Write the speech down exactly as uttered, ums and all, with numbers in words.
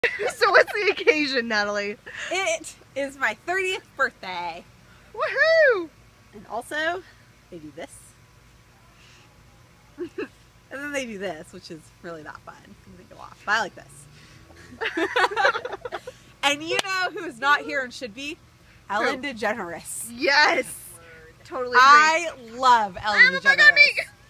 So what's the occasion, Natalie? It is my thirtieth birthday. Woohoo! And also, they do this. And then they do this, which is really not fun. They go off. But I like this. And you know who is not here and should be? Ellen Degeneres. Yes! Totally agree. I love Ellen I'm a bug on me. DeGeneres.